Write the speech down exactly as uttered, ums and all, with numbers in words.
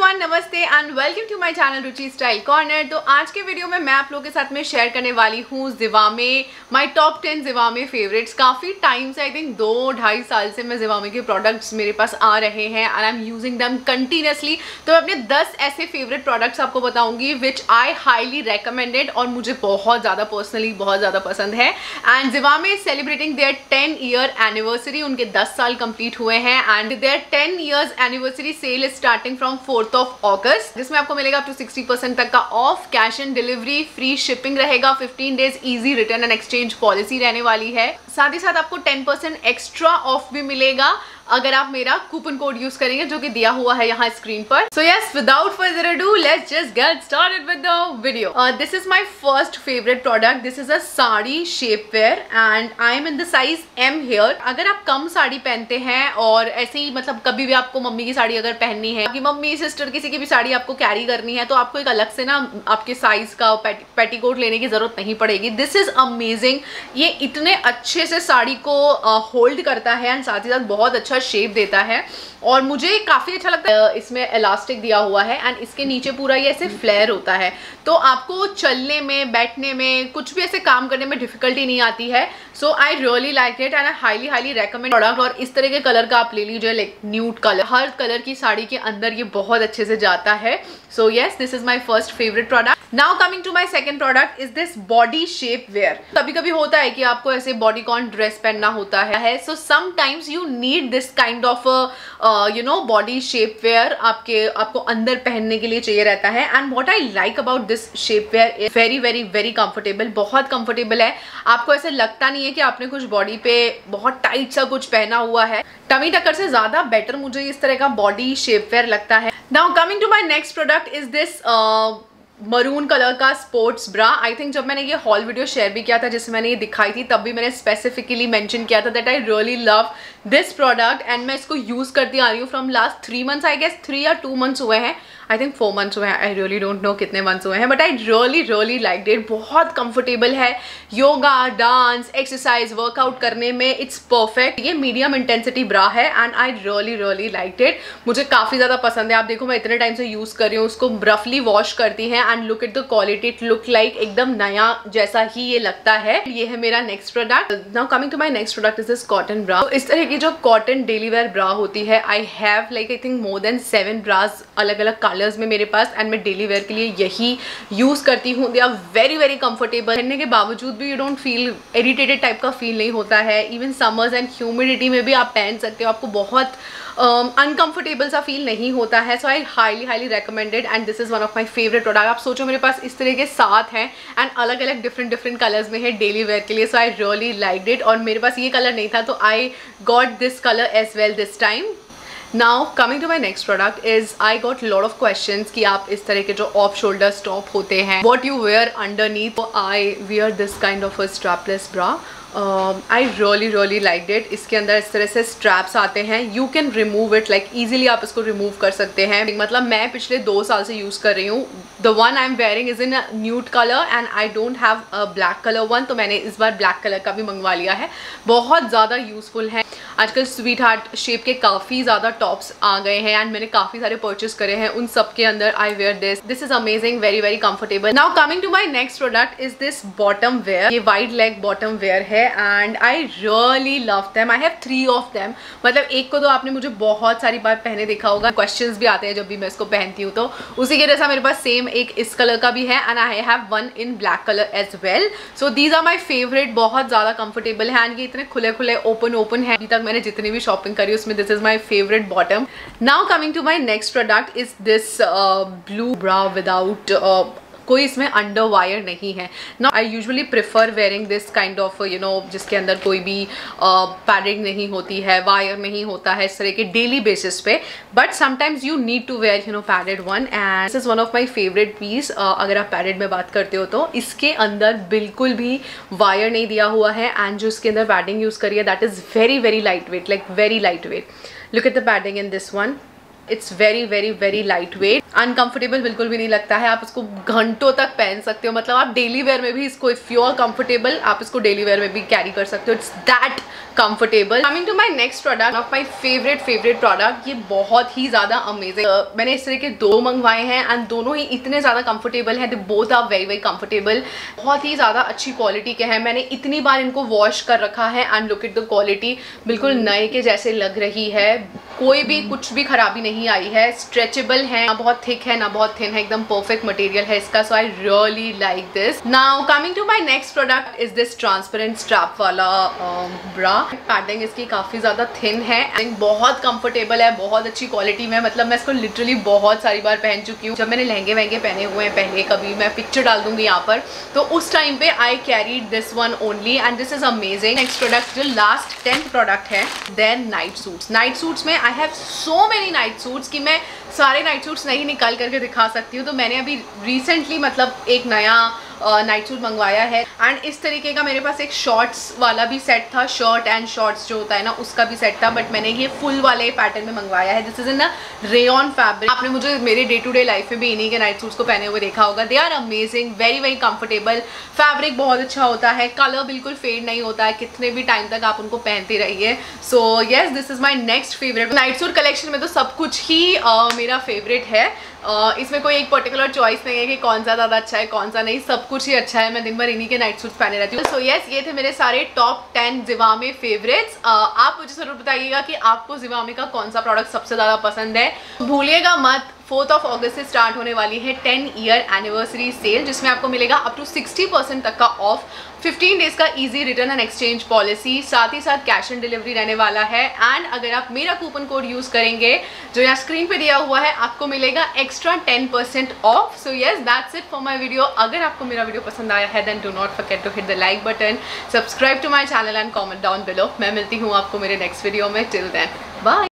Everyone, नमस्ते and welcome to my channel Ruchi style corner. तो आज के वीडियो में मैं आप लोगों के साथ में शेयर करने वाली हूँ Zivame my top ten Zivame favourites. काफ़ी टाइम से, आई थिंक दो ढाई साल से मैं ज़िवामे के प्रोडक्ट्स मेरे पास आ रहे हैं and I am using them continuously. तो मैं अपने दस ऐसे फेवरेट प्रोडक्ट्स आपको बताऊंगी विच आई हाईली रेकमेंडेड और मुझे बहुत ज़्यादा पर्सनली बहुत ज़्यादा पसंद है। And Zivame is celebrating their ten year anniversary, उनके दस साल कंप्लीट हुए हैं and their ten years anniversary sale is starting from fourth of August, जिसमें आपको मिलेगा अप टू सिक्सटी परसेंट तक का off, cash and delivery, free shipping रहेगा, fifteen days easy return and exchange policy रहने वाली है। साथ ही साथ आपको टेन परसेंट एक्स्ट्रा ऑफ भी मिलेगा अगर आप मेरा कूपन कोड यूज करेंगे जो कि दिया हुआ है यहाँ स्क्रीन पर। So yes, without further ado let's just get started with the video. This is my first favourite product. This is a sari shape wear and I am in the size M here. अगर आप कम साड़ी पहनते हैं और ऐसे ही मतलब कभी भी आपको मम्मी की साड़ी अगर पहननी है कि मम्मी सिस्टर किसी की भी साड़ी आपको कैरी करनी है तो आपको एक अलग से ना आपके साइज का पेटीकोट लेने की जरूरत नहीं पड़ेगी। This is amazing. ये इतने अच्छे से साड़ी को होल्ड uh, करता है एंड साथ ही साथ बहुत अच्छा शेप देता है और मुझे काफ़ी अच्छा लगता है। इसमें इलास्टिक दिया हुआ है एंड इसके नीचे पूरा ये ऐसे फ्लेयर होता है तो आपको चलने में, बैठने में, कुछ भी ऐसे काम करने में डिफिकल्टी नहीं आती है। So I really like it and I highly highly recommend product. और इस तरह के कलर का आप ले लीजिए, लाइक न्यूड कलर, हर कलर की साड़ी के अंदर ये बहुत अच्छे से जाता है। So yes, this is my first favourite product. Now coming to my second product is this body shape wear. कभी कभी होता है कि आपको ऐसे बॉडीकॉन ड्रेस पहनना होता है, so sometimes you need this kind of you know body shape wear, आपके आपको अंदर पहनने के लिए चाहिए रहता है। And what I like about this shape wear is very very very comfortable. बहुत कंफर्टेबल है, आपको ऐसे लगता नहीं है कि आपने कुछ बॉडी पे बहुत टाइट सा कुछ पहना हुआ है। टमी टकर से ज्यादा बेटर मुझे इस तरह का बॉडी शेप वेयर लगता है। Now coming to my next product is this maroon colour का स्पोर्ट्स ब्रा। आई थिंक जब मैंने ये हॉल वीडियो शेयर भी किया था जिसमें मैंने ये दिखाई थी तब भी मैंने स्पेसिफिकली मेंशन किया था that I really love this product and मैं इसको यूज करती आ रही हूँ from last three months. I guess three या टू मंथ्स हुए हैं, आई थिंक फोर मंथ्स हुए हैं, आई रियली डोंट नो कितने मंथ्स हुए हैं, but I really really like it. बहुत कंफर्टेबल है, योगा, डांस, एक्सरसाइज, वर्कआउट करने में इट्स परफेक्ट। ये मीडियम इंटेंसिटी ब्रा है and I really really like it. मुझे काफ़ी ज़्यादा पसंद है। आप देखो मैं इतने टाइम से यूज़ कर रही हूँ, उसको रफली वॉश करती हैं and look at the quality, it look like एकदम नया जैसा ही ये लगता है। ये है मेरा next product. Now coming to my next product is this cotton bra. इस तरह की जो कॉटन डेली वेयर ब्रा होती है, I have like I think more than seven bras अलग अलग कलर्स में मेरे पास एंड मैं डेली वेयर के लिए यही यूज़ करती हूँ। They are very very comfortable. पहनने के बावजूद भी you don't feel irritated type का फील नहीं होता है। इवन समर्स एंड ह्यूमिडिटी में भी आप पहन सकते हो, आपको बहुत अनकंफर्टेबल um, सा फील नहीं होता है। So I highly highly recommended and this is one of my favourite product. आप सोचो मेरे पास इस तरह के सात हैं एंड अलग अलग डिफरेंट डिफरेंट कलर्स में है डेली वेयर के लिए। So I really liked it और मेरे पास ये कलर नहीं था तो I got this colour as well this time. Now coming to my next product is I got lot of questions कि आप इस तरह के जो ऑफ शोल्डर स्टॉप होते हैं, what you wear underneath. I wear this kind of a strapless bra. I really really like it. इसके अंदर इस तरह से स्ट्रैप्स आते हैं, you can remove it, like easily आप इसको रिमूव कर सकते हैं। मतलब मैं पिछले दो साल से यूज़ कर रही हूँ। The one I am wearing is in nude colour and I don't have a black colour one, तो मैंने इस बार ब्लैक कलर का भी मंगवा लिया है। बहुत ज़्यादा यूज़फुल है। आजकल स्वीट हार्ट शेप के काफ़ी ज़्यादा टॉप्स आ गए हैं एंड मैंने काफ़ी सारे परचेस करे हैं, उन सब के अंदर I wear this. This is amazing, very very comfortable. Now coming to my next product is this bottom wear. ये वाइड लेग बॉटम वेयर है and I really love them. I have three of them. मतलब एक को तो आपने मुझे बहुत सारी बार पहने देखा होगा, क्वेश्चंस भी आते हैं जब भी मैं इसको पहनती हूँ, तो उसी के जैसा मेरे पास सेम एक इस कलर का भी है and I have one in black colour as well. So these are my favourite. बहुत ज़्यादा कंफर्टेबल है एंड ये इतने खुले खुले ओपन ओपन है। अभी तक मैंने जितनी भी शॉपिंग करी उसमें this is my favourite bottom. Now coming to my next product is this blue bra without कोई इसमें अंडर वायर नहीं है। ना I usually prefer wearing this kind of you know जिसके अंदर कोई भी पैडिंग uh, नहीं होती है, वायर नहीं होता है इस तरह के डेली बेसिस पे, but sometimes you need to wear you know padded one and this is one of my favourite piece. अगर आप पैडेड में बात करते हो तो इसके अंदर बिल्कुल भी वायर नहीं दिया हुआ है एंड जो इसके अंदर पैडिंग यूज़ करी है that is very very light weight, like very light weight. Look at the padding in this one, it's very very very light weight. Uncomfortable बिल्कुल भी नहीं लगता है। आप इसको घंटों तक पहन सकते हो। मतलब आप डेली वेयर में भी इसको, इफ़ यू आर कंफर्टेबल, आप इसको डेली वेयर में भी कैरी कर सकते हो। It's that comfortable. Coming to my next product, of my favourite favourite product, ये बहुत ही ज़्यादा अमेजिंग। uh, मैंने इस तरह के दो मंगवाए हैं एंड दोनों ही इतने ज़्यादा कंफर्टेबल हैं, they both are very very comfortable. बहुत ही ज़्यादा अच्छी क्वालिटी के हैं, मैंने इतनी बार इनको वॉश कर रखा है and look at the quality, बिल्कुल नए के जैसे लग रही है, कोई भी कुछ भी खराबी नहीं आई है, स्ट्रेचेबल है, ना बहुत थिक है ना बहुत थिन है, एकदम परफेक्ट मटेरियल है इसका। So I really like this. Now coming to my next product is this transparent strap वाला ब्रा। पैडिंग इसकी काफ़ी ज़्यादा थिन है एंड बहुत कंफर्टेबल है, बहुत अच्छी क्वालिटी में। मतलब मैं इसको लिटरली बहुत सारी बार पहन चुकी हूँ। जब मैंने लहंगे वहंगे पहने हुए हैं पहले, कभी मैं पिक्चर डाल दूंगी यहाँ पर, तो उस टाइम पे I carried this one only and this is amazing. Next product जो लास्ट टेंथ प्रोडक्ट है, then night suits. Night suits में I have so many night suits कि मैं सारे नाइट सूट्स नहीं निकाल करके दिखा सकती हूँ। तो मैंने अभी रिसेंटली मतलब एक नया नाइट सूट मंगवाया है एंड इस तरीके का मेरे पास एक शॉर्ट्स वाला भी सेट था, शर्ट एंड शॉर्ट्स जो होता है ना उसका भी सेट था, बट मैंने ये फुल वाले पैटर्न में मंगवाया है। This is in a rayon fabric. आपने मुझे मेरे डे टू डे लाइफ में भी इन्हीं के नाइट सूट्स को पहने हुए देखा होगा। They are amazing, very very comfortable, fabric बहुत अच्छा होता है, कलर बिल्कुल फेड नहीं होता है, कितने भी टाइम तक आप उनको पहनते रहिए। So yes, this is my next favourite. Night suit collection में तो सब कुछ ही uh, मेरा फेवरेट है। Uh, इसमें कोई एक पर्टिकुलर चॉइस नहीं है कि कौन सा ज़्यादा अच्छा है कौन सा नहीं, सब कुछ ही अच्छा है। मैं दिन भर इन्हीं के नाइट सूट्स पहने रहती हूँ। सो यस, ये थे मेरे सारे top ten Zivame favourites. uh, आप मुझे ज़रूर बताइएगा कि आपको ज़िवामे का कौन सा प्रोडक्ट सबसे ज़्यादा पसंद है। भूलिएगा मत, फोर्थ ऑफ अगस्त से स्टार्ट होने वाली है टेन ईयर एनिवर्सरी सेल, जिसमें आपको मिलेगा अप टू सिक्सटी परसेंट तक का ऑफ, फिफ्टीन डेज का easy return and exchange policy, साथ ही साथ कैश ऑन डिलीवरी रहने वाला है। एंड अगर आप मेरा कूपन कोड यूज़ करेंगे जो यहाँ स्क्रीन पे दिया हुआ है, आपको मिलेगा extra ten percent off. So yes, that's it for my video. अगर आपको मेरा वीडियो पसंद आया है then do not forget to hit the like button, subscribe to my channel and comment down below. मैं मिलती हूँ आपको मेरे नेक्स्ट वीडियो में। Till then bye.